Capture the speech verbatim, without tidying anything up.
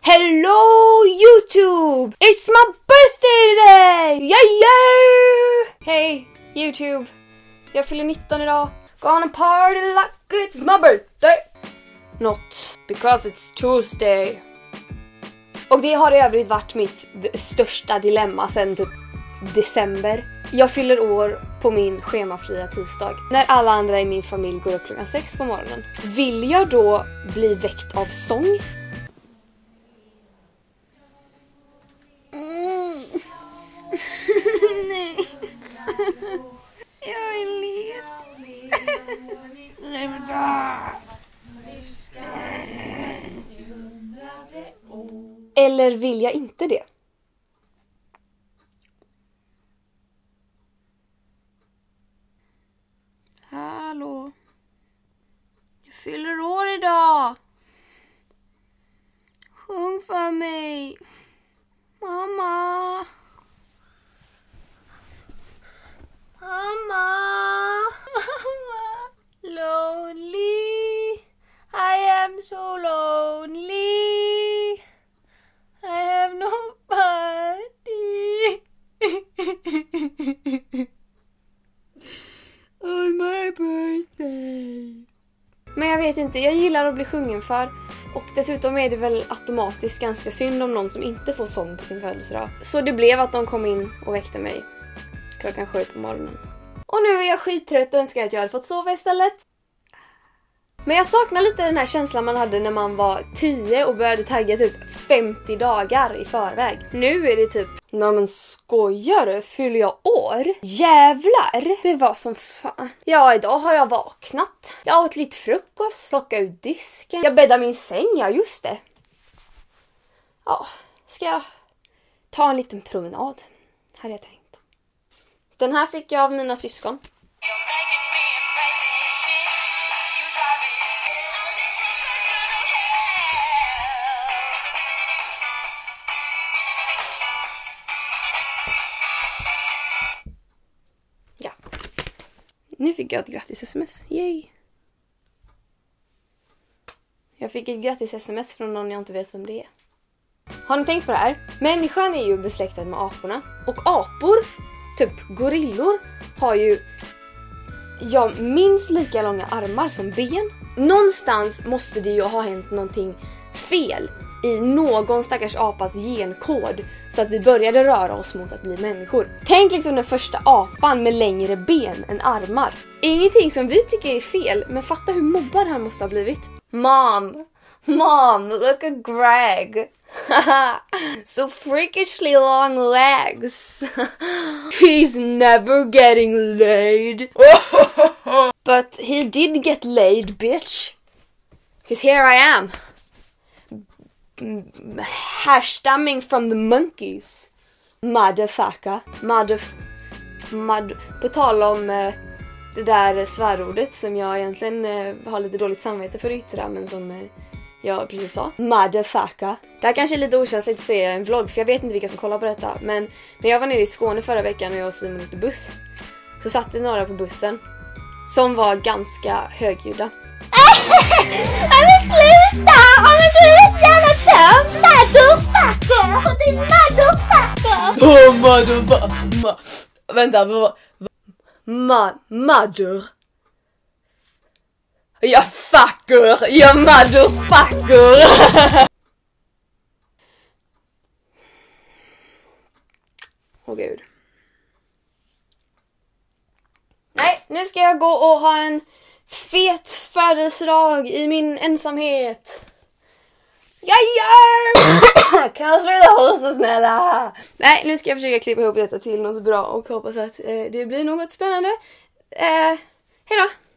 Hello YouTube! It's my birthday today! Yeah, yeah! Hey YouTube, jag fyller nitton idag. Gonna party like it's my birthday. Not because it's Tuesday. Och det har i övrigt varit mitt största dilemma sedan typ december. Jag fyller år på min schemafria tisdag. När alla andra i min familj går upp klockan sex på morgonen. Vill jag då bli väckt av sång? Mm. Nej. Jag är led. Eller vill jag inte det? Hallå. Jag fyller år idag. Sjung för mig. Mamma. Mamma. Mamma. Lonely. I am so lonely. I have nobody. On my birthday. Men jag vet inte, jag gillar att bli sjungen för. Och dessutom är det väl automatiskt ganska synd om någon som inte får sång på sin födelsedag. Så det blev att de kom in och väckte mig klockan sju på morgonen. Och nu är jag skittrött och önskar att jag hade fått sova istället. Men jag saknar lite den här känslan man hade när man var tio och började tagga typ femtio dagar i förväg. Nu är det typ, nej men skojar du, fyller jag år? Jävlar! Det var som fan. Ja, idag har jag vaknat. Jag åt lite frukost, plockade ut disken. Jag bäddade min säng, ja just det. Ja, ska jag ta en liten promenad? Hade jag tänkt. Den här fick jag av mina syskon. Ja. Nu fick jag ett grattis-sms. Yay! Jag fick ett grattis-sms från någon jag inte vet vem det är. Har ni tänkt på det här? Människan är ju besläktad med aporna. Och apor, typ gorillor, har ju ja, minst lika långa armar som ben. Någonstans måste det ju ha hänt någonting fel i någon stackars apas genkod så att vi började röra oss mot att bli människor. Tänk liksom den första apan med längre ben än armar. Ingenting som vi tycker är fel, men fatta hur mobbad han måste ha blivit. Mom, mom, look at Greg. So freakishly long legs. He's never getting laid. But he did get laid, bitch. Because here I am. Hashstamming from the monkeys. Motherfucker. Motherf... Mother... På tal om eh, det där svärordet som jag egentligen eh, har lite dåligt samvete för att yttra, men som eh, jag precis sa. Motherfucker. Det här kanske är lite okänsligt att se en vlogg, för jag vet inte vilka som kollar på detta. Men när jag var nere i Skåne förra veckan och jag och Simon åkte buss, så satt det några på bussen som var ganska högljudda. Men sluta! Om inte du är så jävla dum! Motherfucker! Det är motherfucker! Oh, motherfucker! Vänta, vad? Ma, mother? Jag fucker! Jag motherfucker! Åh oh, gud. Nej, nu ska jag gå och ha en fet födelsedag i min ensamhet. Jag gör! Kan jag sluta hosta snälla? Nej, nu ska jag försöka klippa ihop detta till något bra och hoppas att eh, det blir något spännande. Eh, hej då!